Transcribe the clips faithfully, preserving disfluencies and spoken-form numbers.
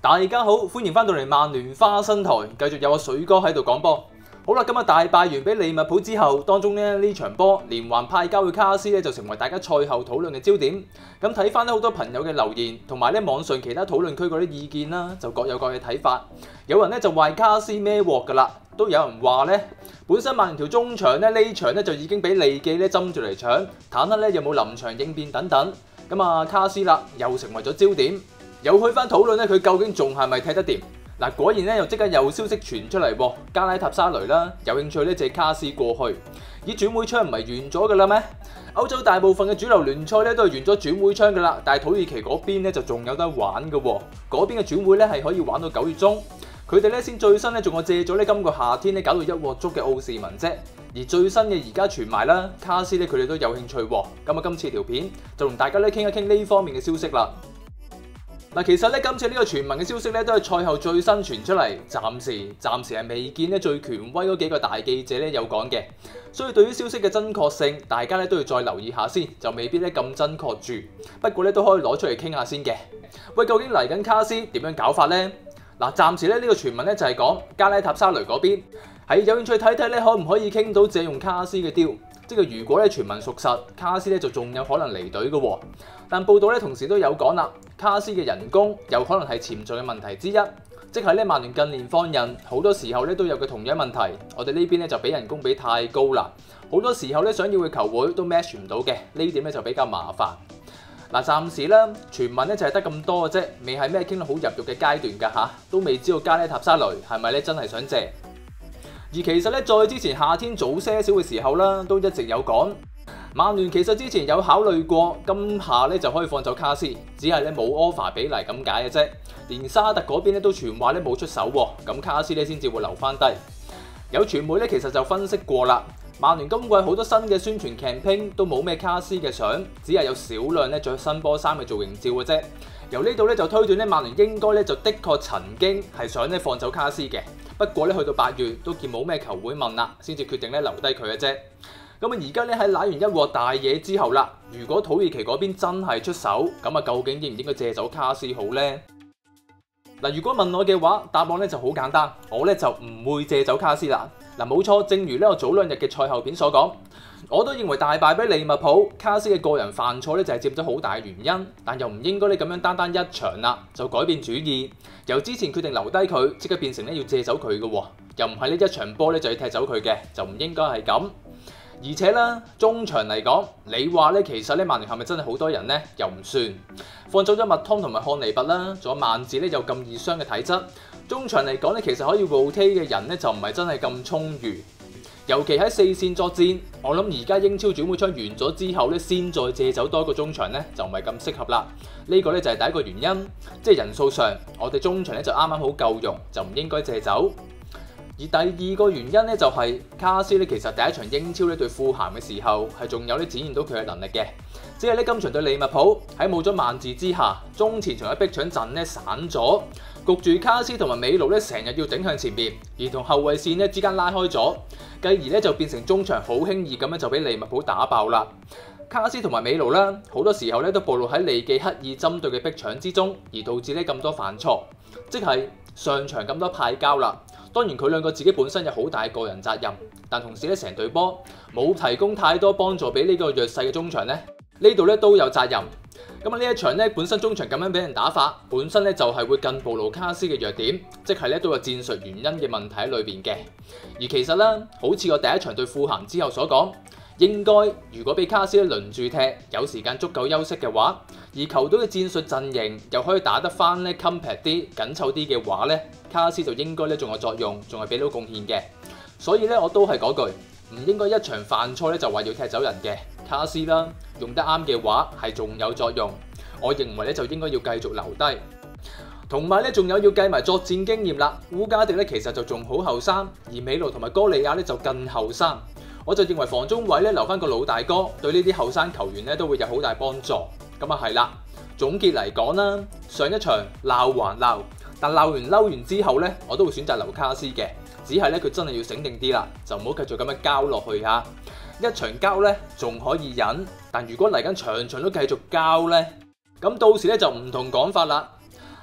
大家好，歡迎翻到嚟曼聯花生台，繼續有我水哥喺度講波。好啦，今日大敗完俾利物浦之後，當中咧呢場波連環派交嘅卡斯咧就成為大家賽後討論嘅焦點。咁睇翻咧好多朋友嘅留言，同埋咧網上其他討論區嗰啲意見啦，就各有各嘅睇法。有人咧就話卡斯孭鑊噶啦，都有人話咧本身曼聯條中場咧呢場咧就已經俾利記咧針住嚟搶，坦克咧有冇臨場應變等等。咁啊卡斯啦又成為咗焦點。又去翻討論咧，佢究竟仲係咪踢得掂？嗱，果然咧又即刻有消息傳出嚟喎，加拉塔沙雷啦，有興趣咧借卡斯過去。咦，轉會窗唔係完咗㗎啦咩？歐洲大部分嘅主流聯賽咧都係完咗轉會窗㗎啦，但係土耳其嗰邊咧就仲有得玩㗎喎。嗰邊嘅轉會咧係可以玩到九月中，佢哋咧先最新咧仲有借咗咧今個夏天咧搞到一鑊粥嘅奧士文啫。而最新嘅而家傳埋啦，卡斯咧佢哋都有興趣喎。咁啊，今次條片就同大家咧傾一傾呢方面嘅消息啦。嗱，其實咧今次呢個傳聞嘅消息咧都係賽後最新傳出嚟，暫時暫時係未見咧最權威嗰幾個大記者咧有講嘅，所以對於消息嘅真確性，大家咧都要再留意下先，就未必咧咁真確住。不過咧都可以攞出嚟傾下先嘅。喂，究竟嚟緊卡斯點樣搞法呢？嗱，暫時咧呢個傳聞咧就係講加拉塔沙雷嗰邊係有興趣睇睇咧可唔可以傾到借用卡斯嘅 deal。即係如果咧傳聞屬實，卡斯咧就仲有可能離隊嘅喎。但報道咧同時都有講啦，卡斯嘅人工有可能係潛在嘅問題之一，即係咧曼聯近年放人好多時候咧都有個同樣問題，我哋呢邊咧就俾人工俾太高啦，好多時候咧想要嘅球會都 match 唔到嘅，呢點咧就比較麻煩。嗱，暫時咧傳聞咧就係得咁多嘅啫，未係咩傾到好入肉嘅階段㗎嚇，都未知道加拉塔沙雷係咪咧真係想借。而其實咧，在之前夏天早些少嘅時候啦，都一直有講，曼聯其實之前有考慮過，今夏咧就可以放走卡斯，只係咧冇 offer 俾嚟咁解嘅啫。連沙特嗰邊咧都傳話咧冇出手喎，咁卡斯咧先至會留翻低。有傳媒咧其實就分析過啦，曼聯今季好多新嘅宣傳 campaign 都冇咩卡斯嘅相，只係有少量咧着新波衫嘅造型照嘅啫。由呢度咧就推斷咧，曼聯應該咧就的確曾經係想咧放走卡斯嘅。不過咧，去到八月都見冇咩球會問啦，先至決定咧留低佢嘅啫。咁啊，而家咧喺攋完一鑊大嘢之後啦，如果土耳其嗰邊真係出手，咁啊，究竟應唔應該借走卡斯好呢？嗱，如果問我嘅話，答案咧就好簡單，我咧就唔會借走卡斯啦。嗱，冇錯，正如呢我早兩日嘅賽後片所講，我都認為大敗俾利物浦，卡斯嘅個人犯錯咧就係佔咗好大嘅原因，但又唔應該咧咁樣單單一場啦就改變主意，由之前決定留低佢，即刻變成咧要借走佢嘅喎，又唔係呢一場波咧就要踢走佢嘅，就唔應該係咁。而且咧中場嚟講，你話咧其實咧曼聯係咪真係好多人呢？又唔算，放走咗麥湯同埋漢尼拔啦，仲有曼治咧有咁易傷嘅體質，中場嚟講咧其實可以 rotate 嘅人咧就唔係真係咁充裕。尤其喺四線作戰，我諗而家英超轉會窗完咗之後咧，先再借走多一個中場咧，就唔係咁適合啦。呢個咧就係第一個原因，即係人數上，我哋中場咧就啱啱好夠用，就唔應該借走。而第二個原因咧就係卡斯咧，其實第一場英超咧對富咸嘅時候係仲有咧展現到佢嘅能力嘅，只係咧今場對利物浦喺冇咗曼治之下，中前場嘅逼搶陣咧散咗。焗住卡斯同埋美奴咧，成日要頂向前面，而同後衛線咧之間拉開咗，繼而咧就變成中場好輕易咁樣就俾利物浦打爆啦。卡斯同埋美奴啦，好多時候咧都暴露喺利記刻意針對嘅逼搶之中，而導致咧咁多犯錯，即係上場咁多派交啦。當然佢兩個自己本身有好大個人責任，但同時咧成隊波冇提供太多幫助俾呢個弱勢嘅中場咧，呢度咧都有責任。咁啊呢一場咧本身中場咁樣俾人打法，本身咧就係會更暴露卡斯嘅弱點，即係咧都有戰術原因嘅問題喺裏邊嘅。而其實咧，好似我第一場對富咸之後所講，應該如果俾卡斯咧輪住踢，有時間足夠休息嘅話，而球隊嘅戰術陣型又可以打得翻咧 compact 啲、緊湊啲嘅話咧，卡斯就應該咧仲有作用，仲係俾到貢獻嘅。所以咧我都係嗰句，唔應該一場犯錯咧就話要踢走人嘅。卡斯啦，用得啱嘅話係仲有作用，我認為咧就應該要繼續留低。同埋咧仲有要計埋作戰經驗啦，烏加迪咧其實就仲好後生，而美奴同埋哥利亞咧就更後生。我就認為防中位咧留翻個老大哥，對呢啲後生球員咧都會有好大幫助。咁啊係啦，總結嚟講啦，上一場鬧還鬧，但鬧完嬲完之後咧，我都會選擇留卡斯嘅，只係咧佢真係要醒定啲啦，就唔好繼續咁樣交落去嚇。一場交咧仲可以忍，但如果嚟緊場場都繼續交咧，咁到時咧就唔同講法啦。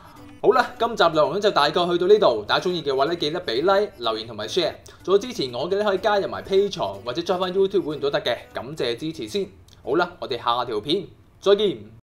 好啦，今集內容咧就大概去到呢度，大家中意嘅話咧記得俾 like、留言同埋 share。仲有支持我嘅咧可以加入埋 Patreon或者 join 翻 YouTube 會員都得嘅，感謝支持先。好啦，我哋下條片再見。